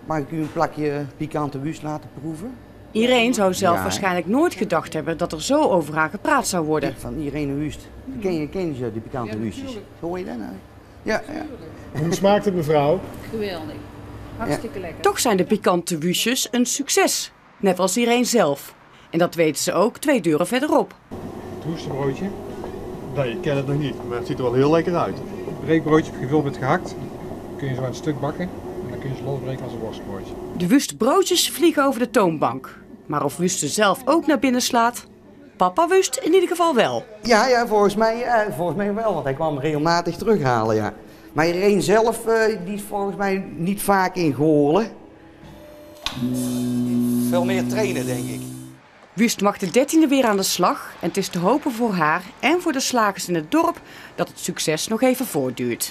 Mag ik u een plakje pikante wust laten proeven? Irene zou zelf waarschijnlijk nooit gedacht hebben dat er zo over haar gepraat zou worden. Van Irene Wust. Ken je die pikante wustjes? Hoor je dat nou? Ja. Hoe smaakt het, mevrouw? Geweldig. Hartstikke lekker. Toch zijn de pikante wustjes een succes. Net als Irene zelf. En dat weten ze ook 2 deuren verderop. Het woestenbroodje? Nee, ik ken het nog niet, maar het ziet er wel heel lekker uit. Het breekbroodje gevuld met gehakt. Dan kun je zo aan het stuk bakken en dan kun je ze losbreken als een worstbroodje. De wustbroodjes vliegen over de toonbank. Maar of Wuste zelf ook naar binnen slaat? Papa Wust in ieder geval wel. Ja, volgens mij wel, want hij kwam hem regelmatig terughalen, ja. Maar Irene zelf, die is volgens mij niet vaak in Goorlen. Veel meer trainen, denk ik. Wust mag de 13e weer aan de slag en het is te hopen voor haar en voor de slagers in het dorp dat het succes nog even voortduurt.